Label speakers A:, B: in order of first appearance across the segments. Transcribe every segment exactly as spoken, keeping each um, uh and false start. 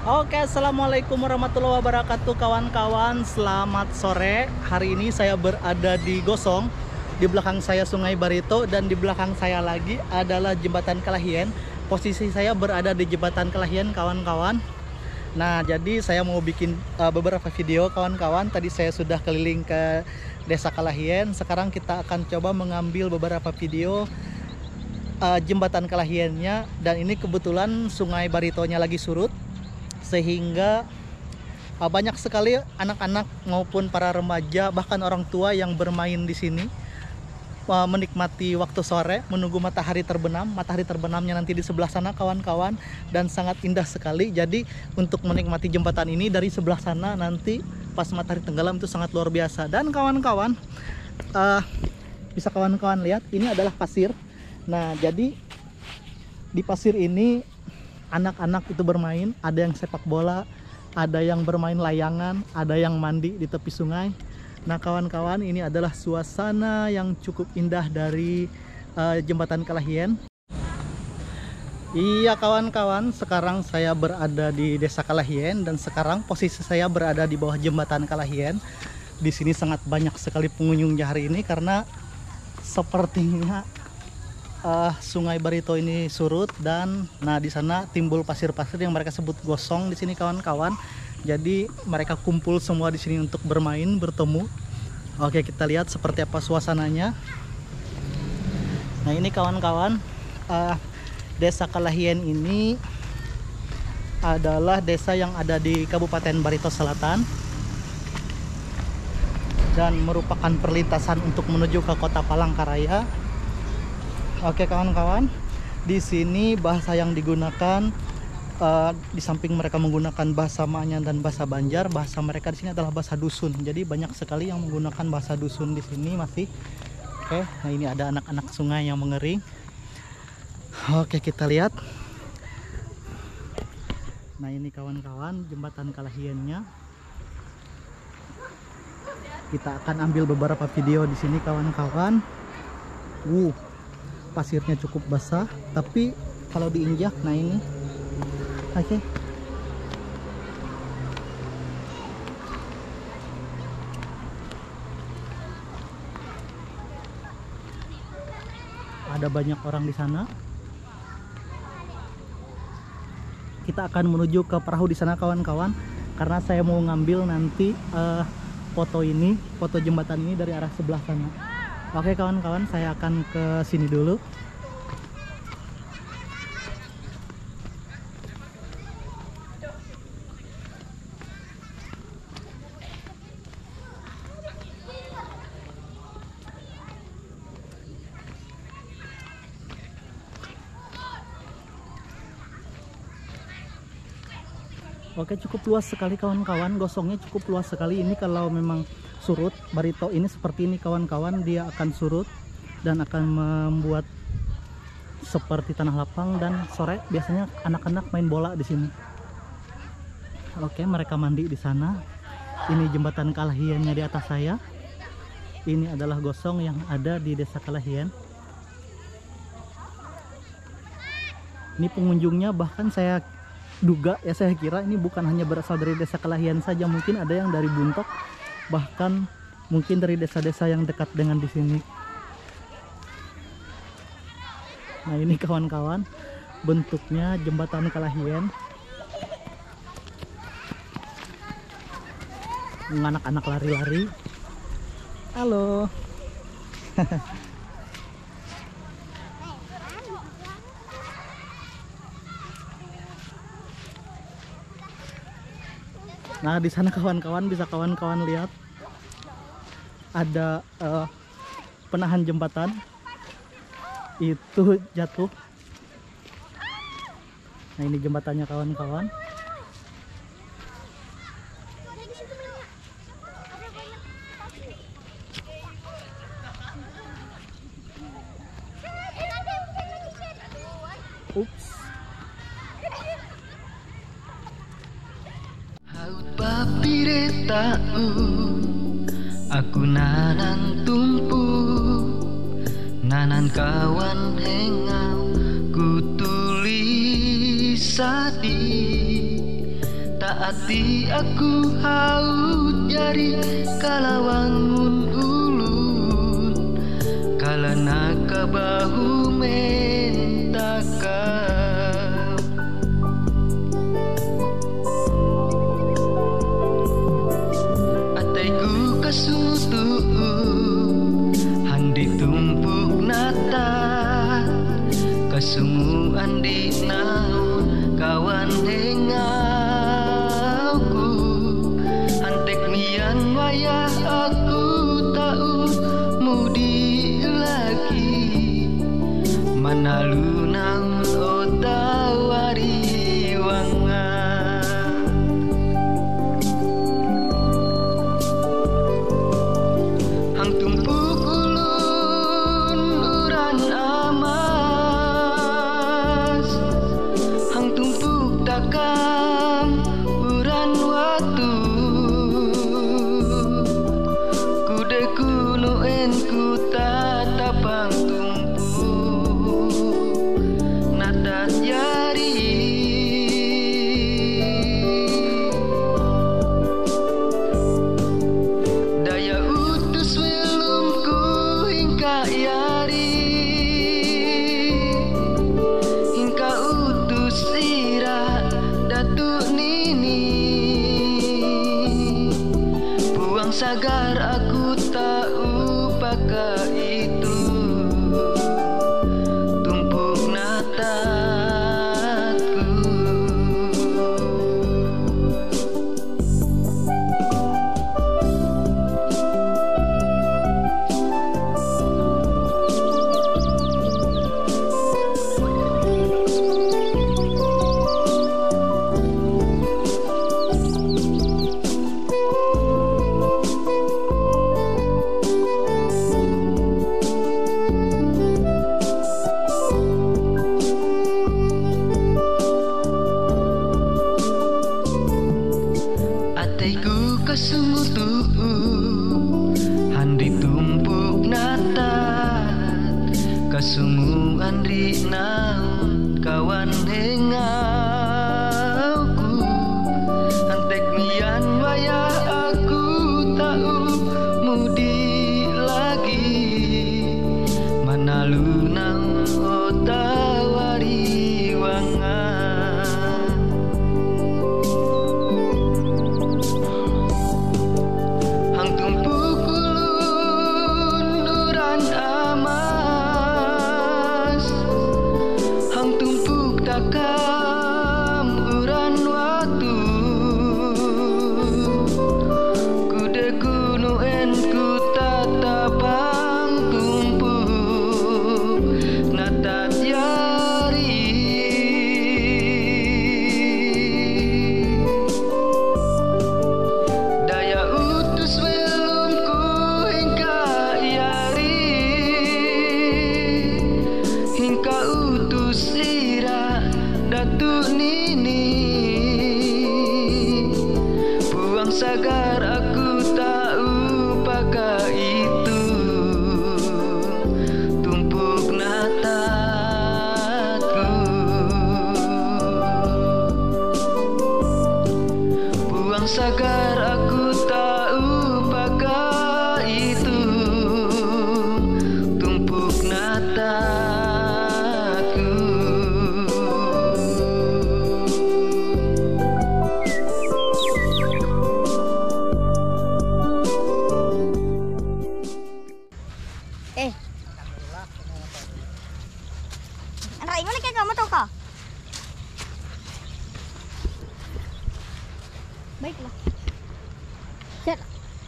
A: Oke, assalamualaikum warahmatullahi wabarakatuh kawan-kawan. Selamat sore. Hari ini saya berada di Gosong. Di belakang saya Sungai Barito dan di belakang saya lagi adalah Jembatan Kalahien. Posisi saya berada di Jembatan Kalahien, kawan-kawan. Nah, jadi saya mau bikin uh, beberapa video, kawan-kawan. Tadi saya sudah keliling ke Desa Kalahien. Sekarang kita akan coba mengambil beberapa video uh, Jembatan Kalahiennya. Dan ini kebetulan Sungai Baritonya lagi surut, sehingga uh, banyak sekali anak-anak maupun para remaja bahkan orang tua yang bermain di sini, uh, menikmati waktu sore menunggu matahari terbenam. Matahari terbenamnya nanti di sebelah sana, kawan-kawan, dan sangat indah sekali. Jadi untuk menikmati jembatan ini dari sebelah sana nanti pas matahari tenggelam itu sangat luar biasa. Dan kawan-kawan, uh, bisa kawan-kawan lihat ini adalah pasir. Nah, jadi di pasir ini anak-anak itu bermain, ada yang sepak bola, ada yang bermain layangan, ada yang mandi di tepi sungai. Nah, kawan-kawan, ini adalah suasana yang cukup indah dari uh, Jembatan Kalahien. Iya kawan-kawan, sekarang saya berada di Desa Kalahien dan sekarang posisi saya berada di bawah Jembatan Kalahien. Di sini sangat banyak sekali pengunjungnya hari ini karena sepertinya Uh, Sungai Barito ini surut, dan nah di sana timbul pasir-pasir yang mereka sebut gosong di sini, kawan-kawan. Jadi mereka kumpul semua di sini untuk bermain, bertemu. Oke, kita lihat seperti apa suasananya. Nah, ini kawan-kawan, uh, Desa Kalahien ini adalah desa yang ada di Kabupaten Barito Selatan dan merupakan perlintasan untuk menuju ke Kota Palangkaraya. Oke kawan-kawan, di sini bahasa yang digunakan, uh, di samping mereka menggunakan bahasa Maanyan dan bahasa Banjar, bahasa mereka di sini adalah bahasa dusun. Jadi banyak sekali yang menggunakan bahasa dusun di sini masih. Oke, nah ini ada anak-anak sungai yang mengering. Oke, kita lihat. Nah, ini kawan-kawan Jembatan Kalahiennya. Kita akan ambil beberapa video di sini, kawan-kawan. Wuh, pasirnya cukup basah, tapi kalau diinjak, nah ini, oke. Okay. Ada banyak orang di sana. Kita akan menuju ke perahu di sana, kawan-kawan, karena saya mau ngambil nanti uh, foto ini, foto jembatan ini dari arah sebelah sana. Oke kawan-kawan, saya akan ke sini dulu. Oke, cukup luas sekali kawan-kawan, gosongnya cukup luas sekali. Ini kalau memang surut, Barito ini seperti ini kawan-kawan, dia akan surut dan akan membuat seperti tanah lapang, dan sore biasanya anak-anak main bola di sini. Oke, mereka mandi di sana. Ini Jembatan Kalahiennya di atas saya. Ini adalah gosong yang ada di Desa Kalahien. Ini pengunjungnya bahkan saya duga, ya saya kira ini bukan hanya berasal dari Desa Kalahien saja, mungkin ada yang dari Buntok, bahkan mungkin dari desa-desa yang dekat dengan di sini. Nah, ini kawan-kawan bentuknya Jembatan Kalahien. Anak-anak lari-lari. Halo. Nah, di sana kawan-kawan, bisa kawan-kawan lihat ada uh, penahan jembatan itu jatuh. Nah, ini jembatannya kawan-kawan. Ups.
B: Papire tahu aku nanan tumpu, nanan kawan hengau ku tulis sadi Taati aku haut jari kalawangun ulun kalana kabahu mentakam. Ataiku kasutu handi tumpuk nata kasumuan di naun kawan hengauku antek mian wayah aku tahu mudi lagi manalu nang otawari wanga. Hang tumpuk ulun uran amas hang tumpuk takam uran watu kude kuno en ku tatapang tumpuk natat jari daya utus welumku hingga yari hingga utus ira datuk nini buang sagar aku tak upaka itu tumpuk natatku. Ataiku kasumutu handi tumpuk natat kasumuan ri naun kawan hengauku antek mian wayah aku tahu mudi lagi manalu nang otawari wanga. Hang tumpuk ulun uran amas hang tumpuk takam uran watu kude kuno en ku tatapang tumpuk natat jari daya utus welumku hingga yari hingga utus ira datuk nini buang sagar aku tak upaka itu tumpuk natatku buang sagar aku tak upaka itu tumpuk natatku.
C: Eh, Rai mana kayak kamu tau kah? Baiklah. Set.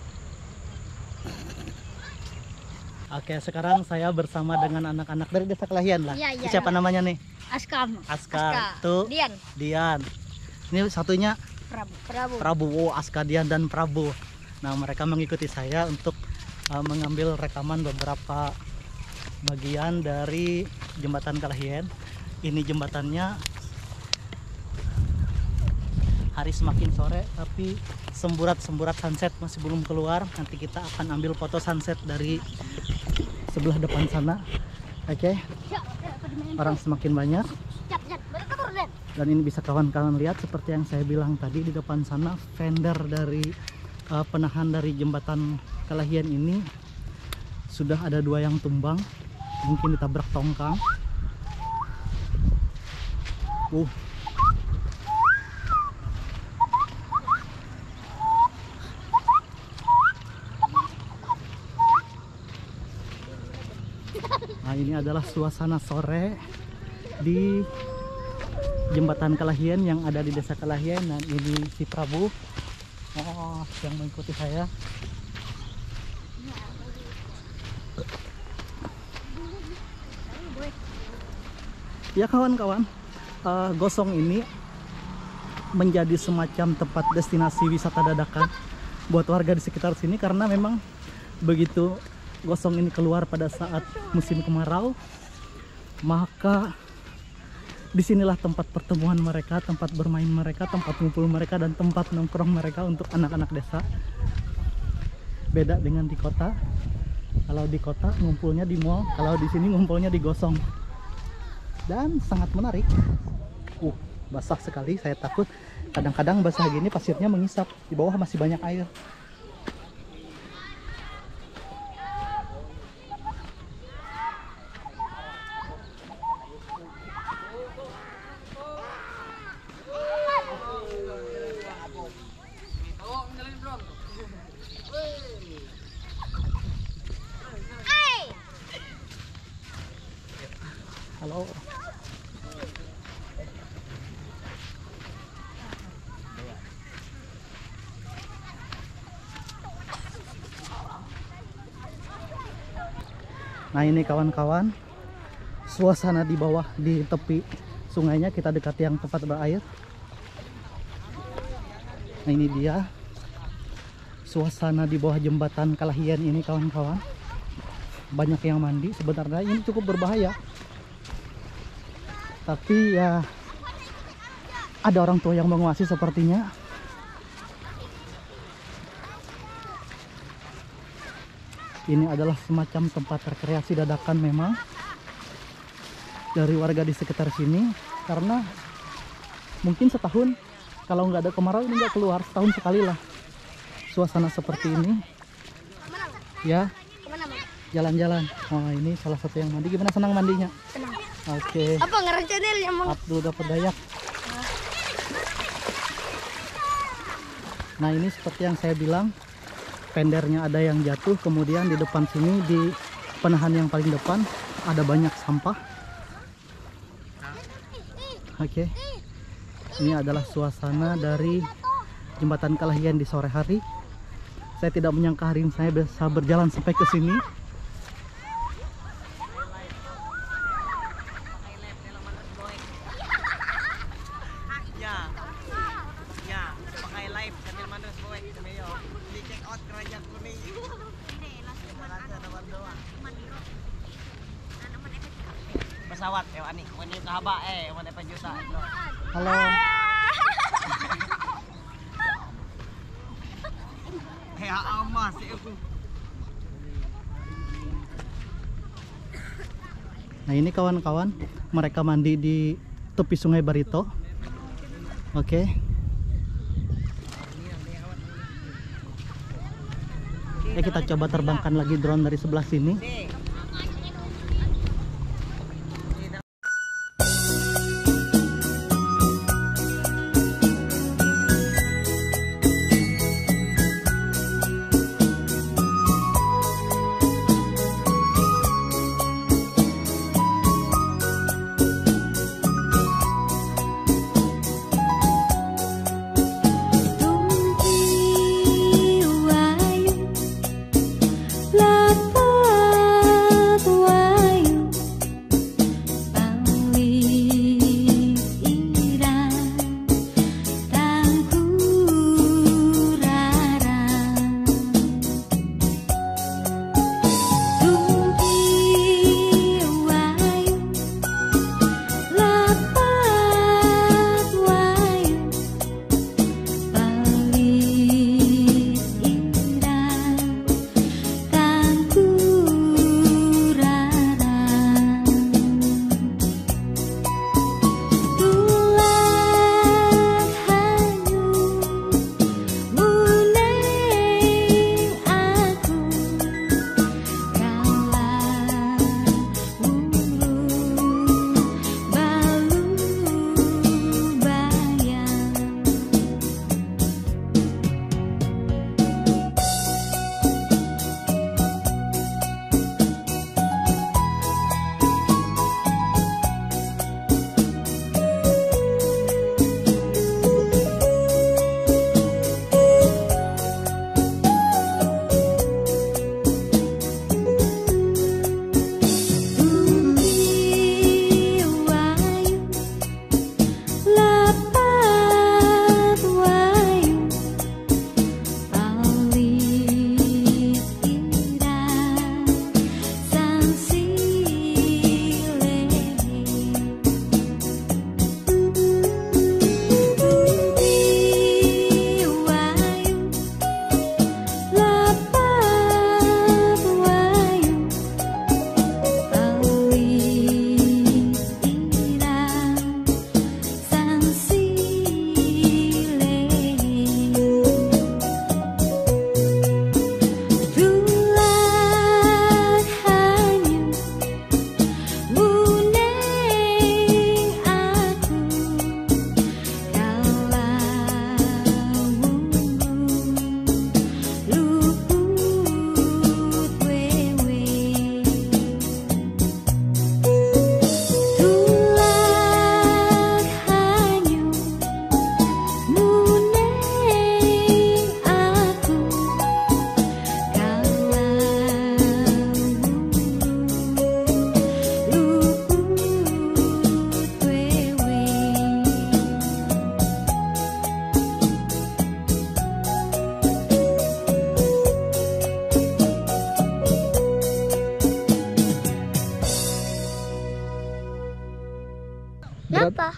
A: Oke, sekarang saya bersama dengan anak-anak dari Desa Kelahian lah.
C: Iya, iya.
A: Siapa namanya nih?
C: Aska.
A: Aska. Tuh.
C: Dian.
A: Dian. Ini satunya
C: Prabu. Prabu.
A: Prabu. Oh, Aska, Dian dan Prabu. Nah, mereka mengikuti saya untuk uh, mengambil rekaman beberapa bagian dari jembatan Kelahian. Ini jembatannya hari semakin sore, tapi semburat-semburat sunset masih belum keluar. Nanti kita akan ambil foto sunset dari sebelah depan sana. Oke, orang semakin banyak.
C: Siap, siap. Balik kabur, Den.
A: Dan ini bisa kawan-kawan lihat seperti yang saya bilang tadi, di depan sana fender dari uh, penahan dari jembatan Kalahian ini sudah ada dua yang tumbang, mungkin ditabrak tongkang. Uh. Nah, ini adalah suasana sore di Jembatan Kalahian yang ada di Desa Kalahian. Dan ini si Prabu oh, yang mengikuti saya. Ya kawan-kawan, uh, Gosong ini menjadi semacam tempat destinasi wisata dadakan buat warga di sekitar sini, karena memang begitu Gosong ini keluar pada saat musim kemarau, maka disinilah tempat pertemuan mereka, tempat bermain mereka, tempat ngumpul mereka, dan tempat nongkrong mereka untuk anak-anak desa. Beda dengan di kota. Kalau di kota ngumpulnya di mall, kalau di sini ngumpulnya di Gosong. Dan sangat menarik. Uh, basah sekali, saya takut kadang-kadang basah gini pasirnya mengisap, di bawah masih banyak air. Halo. Nah ini kawan-kawan, suasana di bawah di tepi sungainya, kita dekati yang tempat berair. Nah ini dia suasana di bawah jembatan Kalahian ini kawan-kawan. Banyak yang mandi, sebenarnya ini cukup berbahaya, tapi ya ada orang tua yang menguasai sepertinya. Ini adalah semacam tempat rekreasi dadakan memang dari warga di sekitar sini, karena mungkin setahun kalau nggak ada kemarau ini nggak keluar, setahun sekali lah suasana seperti ini. Ya, jalan-jalan. Oh ini salah satu yang mandi. Gimana, senang mandinya?
C: Senang.
A: Oke.
C: Apa ngerencanir yang mau?
A: Abdul dapat dayak. Nah ini seperti yang saya bilang, pendernya ada yang jatuh, kemudian di depan sini di penahan yang paling depan ada banyak sampah. Oke, ini adalah suasana dari Jembatan Kalahian di sore hari. Saya tidak menyangka hari ini saya bisa berjalan sampai ke sini.
D: Pesawat eh ani wani kahaba eh wani pa juta.
A: Halo.
D: Eh amas aku.
A: Nah ini kawan-kawan, mereka mandi di tepi Sungai Barito. Oke. Ya kita coba terbangkan lagi drone dari sebelah sini.
E: Lapa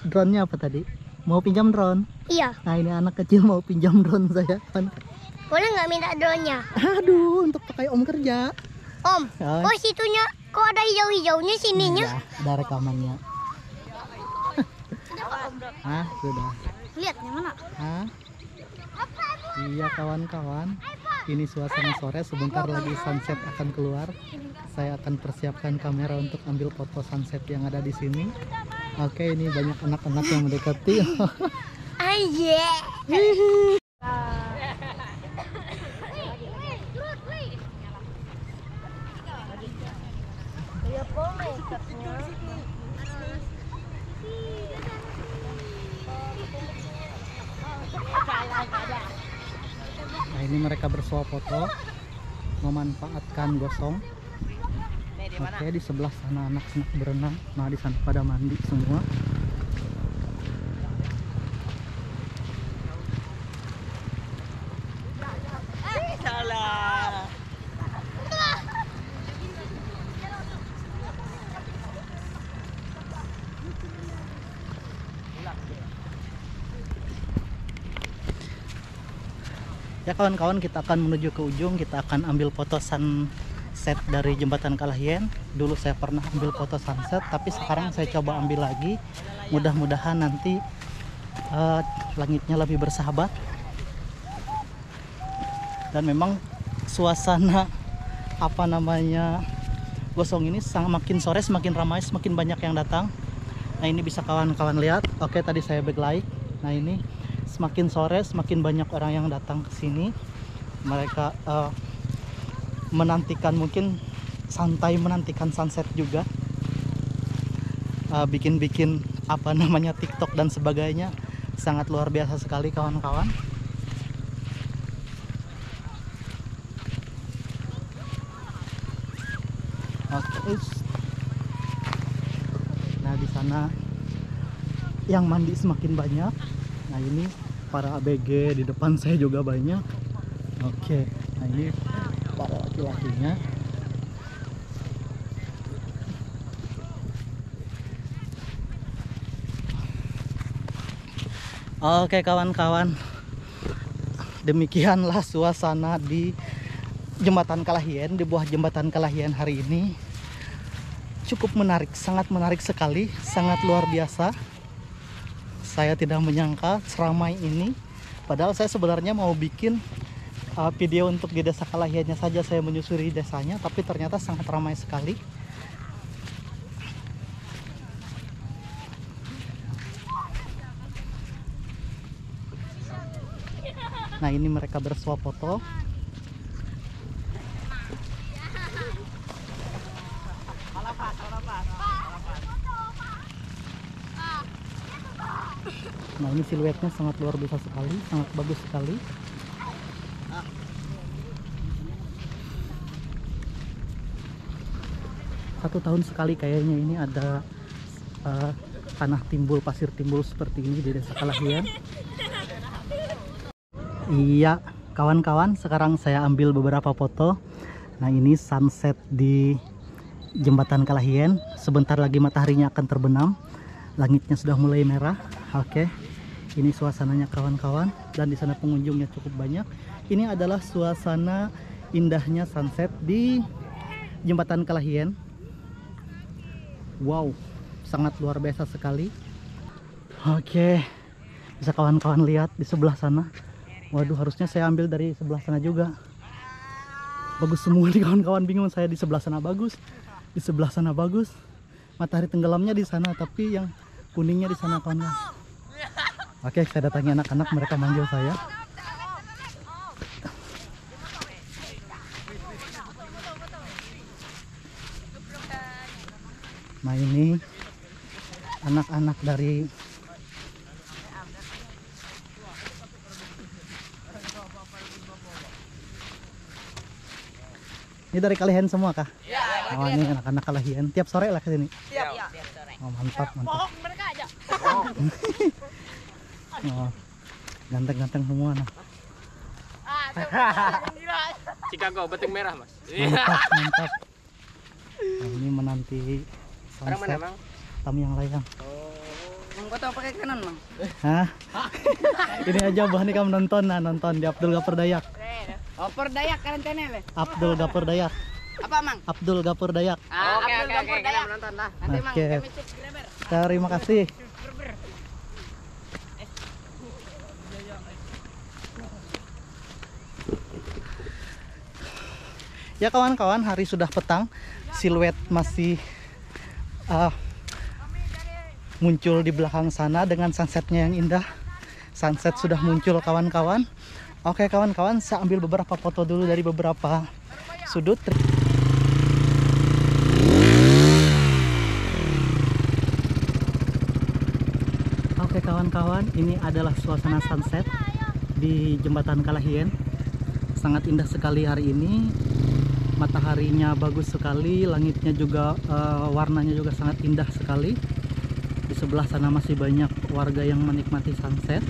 A: Drone-nya apa tadi? Mau pinjam drone?
C: Iya.
A: Nah ini anak kecil mau pinjam drone saya.
C: Boleh nggak minta drone-nya?
A: Aduh, untuk pakai om kerja.
C: Om,
A: Ya.
C: kok situnya, kok ada hijau-hijaunya sininya?
A: Iya, ada rekamannya. Ah, sudah.
C: Lihat yang mana?
A: Ah. Iya kawan-kawan. Ini suasana sore, sebentar lagi sunset akan keluar. Saya akan persiapkan kamera untuk ambil foto sunset yang ada di sini. Oke, ini banyak anak-anak yang mendekati.
C: Aye.
A: Nah ini mereka bersuah foto, memanfaatkan gosong. Oke, di sebelah sana anak-anak berenang. Nah di sana pada mandi semua.
D: Salah.
A: Ya kawan-kawan, kita akan menuju ke ujung. Kita akan ambil foto sunset dari Jembatan Kalahien. Dulu saya pernah ambil foto sunset, tapi sekarang saya coba ambil lagi. Mudah-mudahan nanti uh, langitnya lebih bersahabat. Dan memang suasana apa namanya gosong ini sang makin sore semakin ramai, semakin banyak yang datang. Nah ini bisa kawan-kawan lihat. Oke, tadi saya backlight. Nah ini semakin sore semakin banyak orang yang datang ke sini. Mereka uh, menantikan, mungkin santai menantikan sunset juga. Bikin-bikin uh, apa namanya TikTok dan sebagainya. Sangat luar biasa sekali kawan-kawan. Oke. Nah di sana yang mandi semakin banyak. Nah ini para A B G, di depan saya juga banyak. Oke, nah ini para laki-lakinya. Oke kawan-kawan, demikianlah suasana di Jembatan Kalahien, di bawah Jembatan Kalahien hari ini. Cukup menarik, sangat menarik sekali, sangat luar biasa. Saya tidak menyangka seramai ini. Padahal saya sebenarnya mau bikin uh, video untuk di desa Kalahiennya saja, saya menyusuri desanya, tapi ternyata sangat ramai sekali. Nah ini mereka bersuah foto. Nah ini siluetnya sangat luar biasa sekali, sangat bagus sekali. Satu tahun sekali kayaknya ini ada uh, tanah timbul, pasir timbul seperti ini di desa Kalahien. Iya kawan-kawan, sekarang saya ambil beberapa foto. Nah ini sunset di Jembatan Kalahien. Sebentar lagi mataharinya akan terbenam. Langitnya sudah mulai merah. Oke. Ini suasananya kawan-kawan, dan di sana pengunjungnya cukup banyak. Ini adalah suasana indahnya sunset di Jembatan Kalahien. Wow, sangat luar biasa sekali. Oke, bisa kawan-kawan lihat di sebelah sana. Waduh, harusnya saya ambil dari sebelah sana juga. Bagus semua nih kawan-kawan, bingung saya di sebelah sana bagus, di sebelah sana bagus. Matahari tenggelamnya di sana, tapi yang kuningnya di sana kawan-kawan. Oke, saya datangi anak-anak, mereka manggil saya. Nah ini anak-anak dari ini dari Kalahien semua kah?
D: Iya.
A: Oh ini anak-anak Kalahien. Tiap sore lah ke sini.
D: Siap. Tiap sore.
A: Oh mantap mantap.
D: Mereka aja.
A: Oh, ganteng-ganteng semua nah.
D: Chicago beting merah mas.
A: Mantap mantap. Nah, ini menanti
D: Orang mana
A: sunset.
D: bang?
A: Tamu yang layang.
D: Oh. Kau tahu pakai kanan, Mang?
A: Hah? Ini aja bah nih kamu nonton, nah nonton di Abdul Gapur Dayak.
D: Opor Dayak kalian channel.
A: Abdul Gapur Dayak.
D: Apa, Mang?
A: Abdul Gapur Dayak.
D: Ah, oke oke oke, kita menonton lah. Nanti, Mang,
A: Oke.
D: kami subscriber.
A: Terima kasih. Ya kawan-kawan, hari sudah petang, siluet masih uh, muncul di belakang sana dengan sunsetnya yang indah. Sunset sudah muncul kawan-kawan. Oke kawan-kawan, saya ambil beberapa foto dulu dari beberapa sudut. Oke kawan-kawan, ini adalah suasana sunset di Jembatan Kalahien. Sangat indah sekali hari ini. Mataharinya bagus sekali, langitnya juga uh, warnanya juga sangat indah sekali. Di sebelah sana masih banyak warga yang menikmati sunset.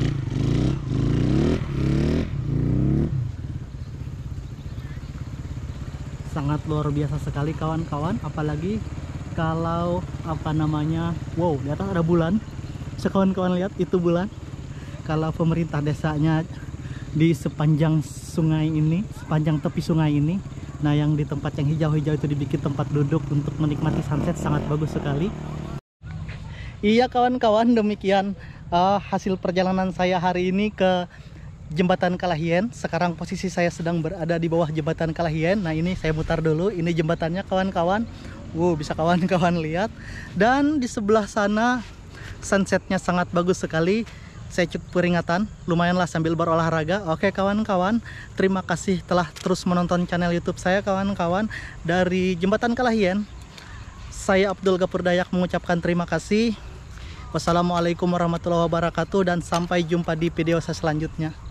A: Sangat luar biasa sekali kawan-kawan, apalagi kalau apa namanya, wow, di atas ada bulan. Sekawan-kawan lihat itu bulan. Kalau pemerintah desanya di sepanjang sungai ini, sepanjang tepi sungai ini, nah yang di tempat yang hijau-hijau itu dibikin tempat duduk untuk menikmati sunset, sangat bagus sekali. Iya kawan-kawan, demikian uh, hasil perjalanan saya hari ini ke Jembatan Kalahien. Sekarang posisi saya sedang berada di bawah Jembatan Kalahien. Nah ini saya mutar dulu, ini jembatannya kawan-kawan. Wow, bisa kawan-kawan lihat. Dan di sebelah sana sunsetnya sangat bagus sekali. Saya cukup peringatan, lumayanlah sambil berolahraga. Oke kawan-kawan, terima kasih telah terus menonton channel YouTube saya kawan-kawan. Dari Jembatan Kalahien, saya Abdul Gapur Dayak mengucapkan terima kasih. Wassalamualaikum warahmatullahi wabarakatuh dan sampai jumpa di video saya selanjutnya.